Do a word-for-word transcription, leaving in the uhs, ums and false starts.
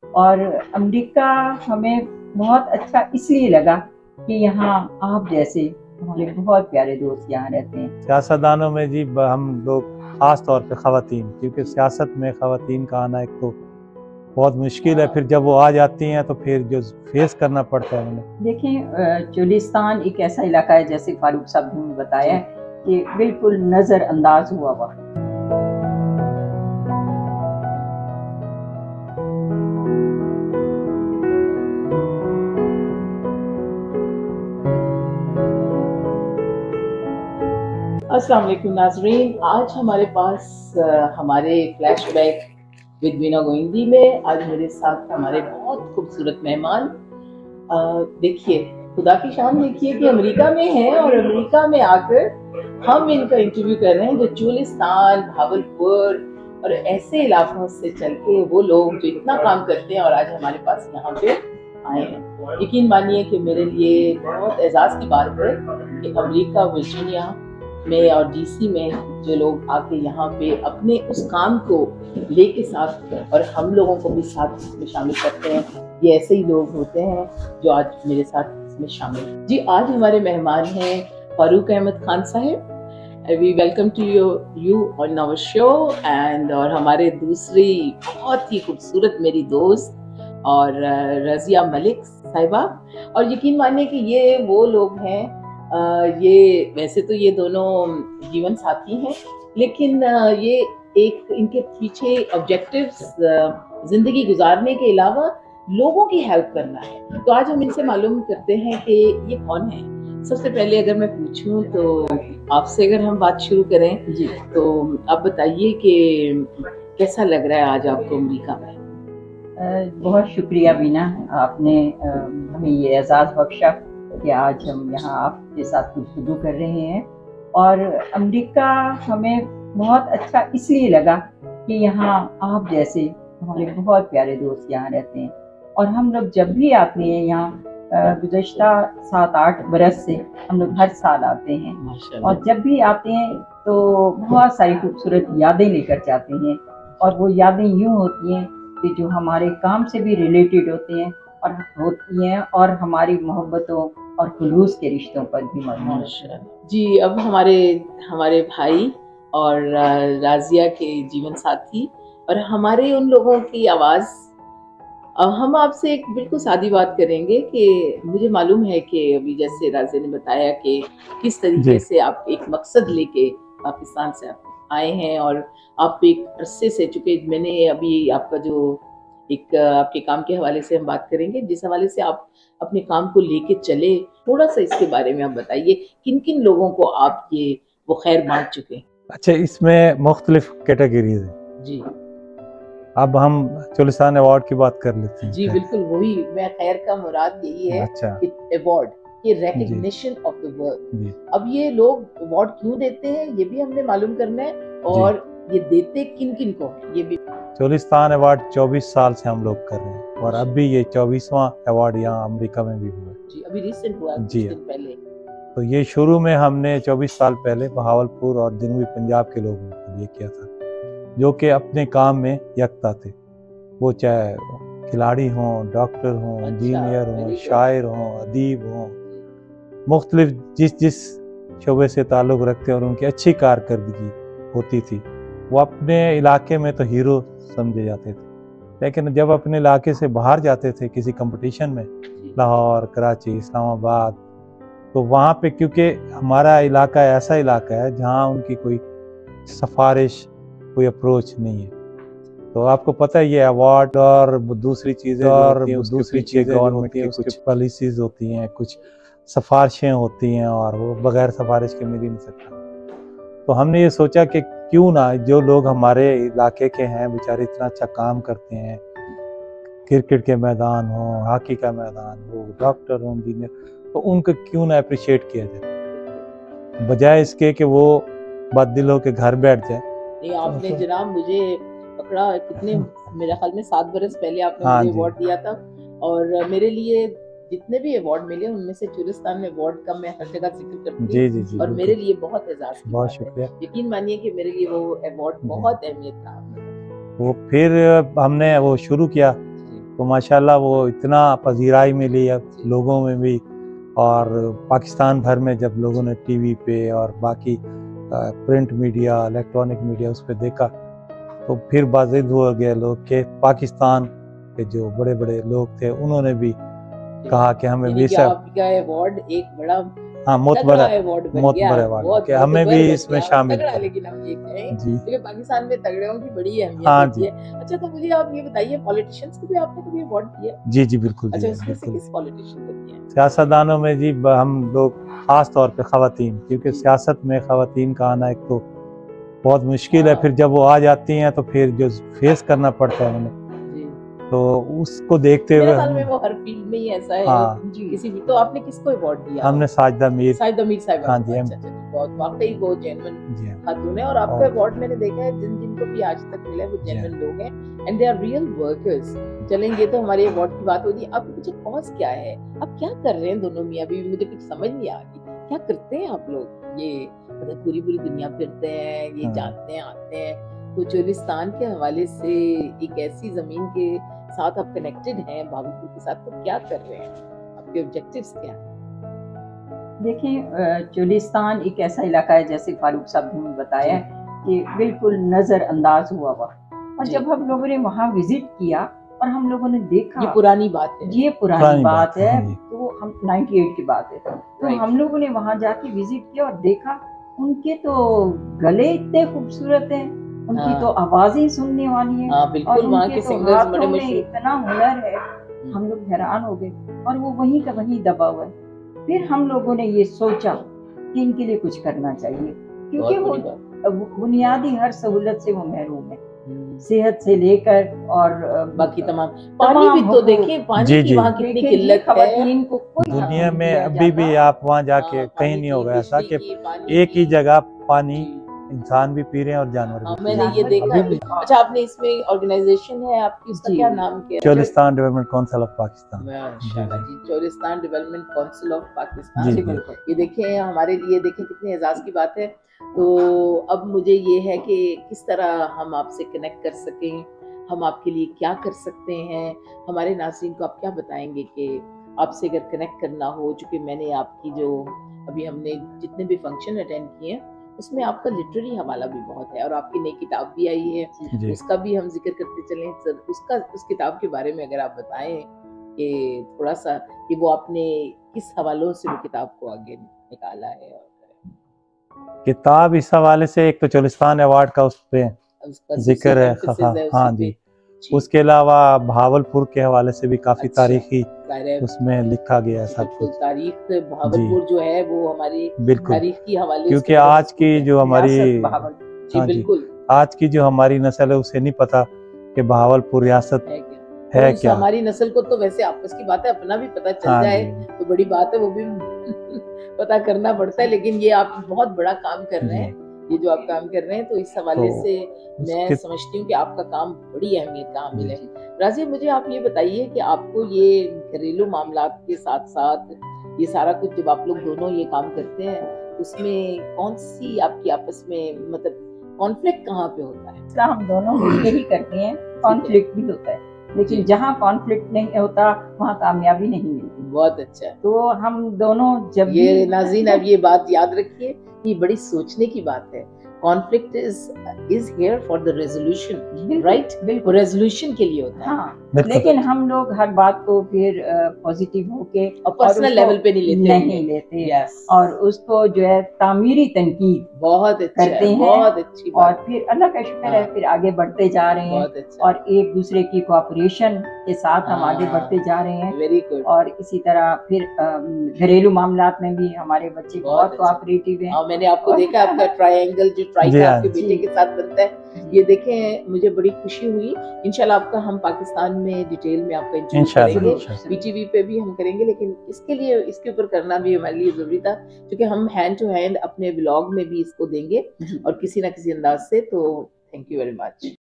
और अमेरिका हमें बहुत अच्छा इसलिए लगा कि यहाँ आप जैसे हमारे बहुत प्यारे दोस्त यहाँ रहते हैं। सियासतदानों में जी हम लोग खास तौर पे ख़वातीन, क्योंकि सियासत में ख़वातीन का आना एक तो बहुत मुश्किल है, फिर जब वो आ जाती हैं तो फिर जो फेस करना पड़ता है उन्हें। देखें, चोलिस्तान एक ऐसा इलाका है, जैसे फारूक साहब ने बताया, कि बिल्कुल नज़रअंदाज हुआ हुआ। अस्सलाम वालेकुम नाज़रीन, आज हमारे पास आ, हमारे फ्लैशबैक विद वीना गोइंदी में आज मेरे साथ हमारे बहुत खूबसूरत मेहमान। देखिए, खुदा की शान देखिए कि अमेरिका में है और अमेरिका में आकर हम इनका इंटरव्यू कर रहे हैं, जो चोलिस्तान, भावलपुर और ऐसे इलाकों से चल के वो लोग जो इतना काम करते हैं और आज हमारे पास यहाँ पे आए हैं। यकीन मानिए कि मेरे लिए बहुत एजाज़ की बात है कि अमेरिका, वर्जीनिया में और डीसी में जो लोग आके यहाँ पे अपने उस काम को लेके साथ और हम लोगों को भी साथ इसमें शामिल करते हैं, ये ऐसे ही लोग होते हैं जो आज मेरे साथ इसमें शामिल हैं। जी, आज हमारे मेहमान हैं फारूक अहमद खान साहब। We welcome to you you on our show and और हमारे दूसरी बहुत ही खूबसूरत मेरी दोस्त और रज़िया मलिक साहिबा। और यकीन मानिए कि ये वो लोग हैं, Uh, ये वैसे तो ये दोनों जीवन साथी हैं, लेकिन uh, ये एक इनके पीछे ऑब्जेक्टिव्स uh, जिंदगी गुजारने के अलावा लोगों की हेल्प करना है। तो आज हम इनसे मालूम करते हैं कि ये कौन है। सबसे पहले अगर मैं पूछूं तो आपसे अगर हम बात शुरू करें जी, तो आप बताइए कि कैसा लग रहा है आज आपको अमेरिका में? uh, बहुत शुक्रिया बीना, आपने uh, हमें ये एजाज़ बख्शा कि आज हम यहाँ आपके साथ गुफ्तगू कर रहे हैं। और अमेरिका हमें बहुत अच्छा इसलिए लगा कि यहाँ आप जैसे हमारे बहुत प्यारे दोस्त यहाँ रहते हैं। और हम लोग जब भी आते हैं यहाँ, गुज़श्ता सात आठ बरस से हम लोग हर साल आते हैं, और जब भी आते हैं तो बहुत सारी खूबसूरत यादें लेकर जाते हैं। और वो यादें यूँ होती हैं कि जो हमारे काम से भी रिलेटेड होते हैं और होती हैं और हमारी मोहब्बतों और खुलूस के रिश्तों पर भी मबनी। जी, अब हमारे हमारे भाई और राज़िया के जीवन साथी और हमारे उन लोगों की आवाज़, हम आपसे एक बिल्कुल सादी बात करेंगे कि मुझे मालूम है कि अभी जैसे राज़िया ने बताया कि किस तरीके से आप एक मकसद लेके पाकिस्तान से आप आए हैं और आप एक अरसे से, चूँकि मैंने अभी आपका जो एक आपके काम के हवाले से हम बात करेंगे, जिस हवाले से आप अपने काम को लेके चले, थोड़ा सा इसके बारे में आप बताइए, किन किन लोगों को आप ये वो खैर बांट चुके हैं? अच्छा, इसमें मुख्तलिफ कैटेगरीज हैं जी। अब हम चोलिस्तान अवार्ड की बात कर लेते हैं। जी बिल्कुल, वही मैं खैर का मुराद यही है। अच्छा, अवार्ड ये रिकग्निशन ऑफ द वर्क। अब ये लोग अवार्ड क्यों देते हैं ये भी हमने मालूम करना है, और ये देते किन किन को ये भी। चोलिस्तान अवार्ड चौबीस साल से हम लोग कर रहे हैं और अब भी ये चौबीसवां अवार्ड यहाँ अमेरिका में भी हुआ जी, अभी रिसेंट हुआ है, जी कुछ दिन पहले। तो ये शुरू में हमने चौबीस साल पहले बहावलपुर और जनूबी पंजाब के लोगों के लिए किया था, जो कि अपने काम में यकता थे। वो चाहे खिलाड़ी हों, डॉक्टर हों, इंजीनियर हों, शायर हों, अदीब हों, मुख्तलिफ जिस जिस शोबे से ताल्लुक़ रखते हैं और उनकी अच्छी कारकर्दगी होती थी, वो अपने इलाके में तो हीरो समझे जाते थे। लेकिन जब अपने इलाके से बाहर जाते थे किसी कंपटीशन में, लाहौर, कराची, इस्लामाबाद, तो वहाँ पे क्योंकि हमारा इलाका ऐसा इलाका है जहाँ उनकी कोई सिफारिश, कोई अप्रोच नहीं है, तो आपको पता है ये अवार्ड और दूसरी चीज़ें और दूसरी चीज़ें गवर्नमेंट की कुछ पॉलिसीज़ होती हैं, कुछ सिफारिशें होती हैं और वो बगैर सिफारिश के मिल ही नहीं सकता। तो हमने ये सोचा कि क्यों ना जो लोग हमारे इलाके के हैं, बेचारे इतना अच्छा काम करते हैं, क्रिकेट के मैदान हो, हॉकी का मैदान हो, डॉक्टर हो, इंजीनियर, तो उनको क्यों ना अप्रिशिएट किया जाए, बजाय इसके कि वो बददिल हो के घर बैठ जाए। नहीं, आपने जनाब मुझे पकड़ा, कितने मेरे ख्याल में सात बरस पहले आपने हाँ मुझे अवार्ड दिया था, और मेरे लिए जितने भी अवार्ड मिले उनमें से चोलिस्तान में अवार्ड का मैं हर जगह जिक्र करती हूँ। जी जी जी, और मेरे लिए बहुत एजाज़ की बहुत बात है। शुक्रिया। यकीन मानिए कि मेरे लिए वो अवार्ड बहुत अहमियत था। वो फिर हमने वो शुरू किया तो माशाल्लाह वो इतना पजीराई मिली अब लोगों में भी, और पाकिस्तान भर में जब लोगों ने टीवी पे और बाकी प्रिंट मीडिया, इलेक्ट्रॉनिक मीडिया उस पर देखा, तो फिर बाज़िद हो गए लोग के पाकिस्तान के जो बड़े बड़े लोग थे उन्होंने भी कहा कि हमें भी सब आपका अवार्ड एक बड़ा हाँ मोतबर अवार्ड मोतबर अवार्ड कि हमें भी इसमें शामिल है। लेकिन हम ये कहें जी कि पाकिस्तान में तगड़ों की बड़ी अहमियत हाँ होती है। अच्छा, तो मुझे आप ये बताइए, पॉलिटिशियंस को भी आपने कभी अवार्ड दिया? जी जी बिल्कुल। अच्छा, उसमें से किस पॉलिटिशियन को दिया? सियासतदानों में जी हम लोग खास तौर पे खवातीन, क्योंकि सियासत में खवातीन का आना एक तो बहुत मुश्किल है, फिर जब वो आ जाती हैं तो फिर जो फेस करना पड़ता है उन्हें, तो उसको देखते हुए मेरे में वो हर फील्ड में ही ऐसा है। हाँ जी, किसी भी। तो आपने किसको अवार्ड दिया? हमने साजिदा मीर साजिदा मीर साहिबा। हाँ जी, अच्छा, अच्छा, बहुत वाकई वो जेन्युइन खातून है, और आपका और अवार्ड मैंने देखा है जिन जिनको भी आज तक मिला है वो जेन्युइन लोग हैं, and they are real workers. चलेंगे तो हमारे अवार्ड की बात होगी। अब मुझे कॉज क्या है, अब क्या कर रहे हैं दोनों मियां बीवी, मुझे कुछ समझ नहीं आ रही। क्या करते हैं आप लोग? ये मतलब पूरी पूरी दुनिया फिरते हैं, ये जाते हैं आते हैं, तो चोलिस्तान के हवाले से एक ऐसी जमीन के साथ आप कनेक्टेड हैं, भावलपुर के साथ, तो क्या कर रहे हैं? आपके ऑब्जेक्टिव्स क्या हैं? देखिए, चोलिस्तान एक ऐसा इलाका है, जैसे फारूक साहब ने बताया, कि बिल्कुल नजरअंदाज हुआ हुआ, और जब हम लोगों ने वहाँ विजिट किया और हम लोगों ने देखा, ये पुरानी बात है, ये पुरानी, पुरानी बात है, तो हम अट्ठानवे की बात है, तो हम लोगों ने वहाँ जाके विजिट किया और देखा उनके तो गले इतने खूबसूरत हैं, उनकी हाँ। तो आवाजें सुनने वाली हैं, हाँ, बिल्कुल, वहाँ के तो हाथों में इतना हुनर है, हम लोग हैरान हो गए, और वो वहीं का वहीं दबा हुआ है। फिर हम लोगों ने ये सोचा कि इनके लिए कुछ करना चाहिए, क्योंकि वो बुनियादी हर सहूलत से वो महरूम है, सेहत से लेकर और बाकी तमाम। पानी भी तो देखें, पानी जी, की वहाँ कितनी किल्लत है। को कोई दुनिया में अभी भी आप वहाँ जाके कहीं नहीं होगा ऐसा कि एक ही जगह पानी इंसान भी पी रहे हैं और जानवर हाँ, भी। मैंने ये देखा है। अच्छा, आपने इसमें ऑर्गेनाइजेशन है आपकी, उसका क्या नाम क्या है? Cholistan development council of Pakistan. माशाल्लाह जी, Cholistan development council of Pakistan. ये देखें, हमारे लिए देखें कितने एजाज की बात है। तो अब मुझे ये है कि किस तरह हम आपसे कनेक्ट कर सकें, हम आपके लिए क्या कर सकते हैं, हमारे नाज़रीन को आप क्या बताएंगे कि आपसे अगर कनेक्ट करना हो, चूँकि मैंने आपकी जो अभी हमने जितने भी फंक्शन अटेंड किए हैं उसमें आपका लिटरेरी हवाला भी बहुत है, और आपकी नई किताब भी आई है, उसका भी हम जिक्र करते चलें। सर, उसका उस किताब के बारे में अगर आप बताएं कि थोड़ा सा, कि वो आपने किस हवालों से वो किताब को आगे निकाला है। और किताब इस हवाले से एक तो चोलिस्तान अवार्ड का उस पे जिक्र है, है हाँ जी, उसके अलावा भावलपुर के हवाले से भी काफी अच्छा, तारीखी उसमें लिखा गया है सब कुछ। तारीख भावलपुर जो है वो हमारी बिल्कुल तारीख की हवाले, क्योंकि आज की जो हमारी जी बिल्कुल आज की जो हमारी नस्ल है उसे नहीं पता कि भावलपुर रियासत है क्या, है क्या? हमारी नस्ल को तो वैसे आपस की बात है, अपना भी पता चल जाए तो बड़ी बात है, वो भी पता करना पड़ता है। लेकिन ये आप बहुत बड़ा काम कर रहे हैं, ये जो आप काम कर रहे हैं, तो इस हवाले तो से मैं समझती हूँ कि आपका काम बड़ी अहमियत का हामिल है। राजी, मुझे आप ये बताइए कि आपको ये घरेलू मामलात के साथ साथ ये सारा कुछ जब आप लोग दोनों ये काम करते हैं, उसमें कौन सी आपकी आपस में मतलब कॉन्फ्लिक्ट कहाँ पे होता है? हम दोनों मिलकर ही करते हैं, कॉन्फ्लिक्ट भी होता है, लेकिन जहाँ कॉन्फ्लिक्ट नहीं होता वहाँ कामयाबी नहीं मिलती। बहुत अच्छा। तो हम दोनों जब ये नाज़रीन, अब ये बात याद रखिए, ये बड़ी सोचने की बात है। Conflict is is here for the resolution, right? बिल्कुल, रेजोल्यूशन के लिए होता है। हाँ, लेकिन हम लोग हर बात को फिर पॉजिटिव होके और पर्सनल लेवल पे नहीं लेते नहीं लेते yes. और उसको जो है तामीरी तनकीद बहुत अच्छा करते हैं, बहुत अच्छी बात। और फिर अल्लाह का शुक्र है फिर आगे बढ़ते जा रहे हैं, अच्छा। और एक दूसरे की कोऑपरेशन के साथ हम आगे बढ़ते जा रहे हैं। Very good. और इसी तरह फिर घरेलू मामलात में भी हमारे बच्चे बहुत कोऑपरेटिव हैं। मैंने आपको देखा, आपका ट्रायंगल जो ट्राई आपके बेटे के साथ बनता है, ये देखें, मुझे बड़ी खुशी हुई। इंशाल्लाह आपका हम पाकिस्तान में डिटेल में आपका इंटरव्यू करेंगे, बीटीवी पे भी हम करेंगे, लेकिन इसके लिए इसके ऊपर करना भी हमारे लिए जरूरी था, क्योंकि हम हैंड टू हैंड अपने ब्लॉग में भी इसको देंगे और किसी ना किसी अंदाज से। तो थैंक यू वेरी मच।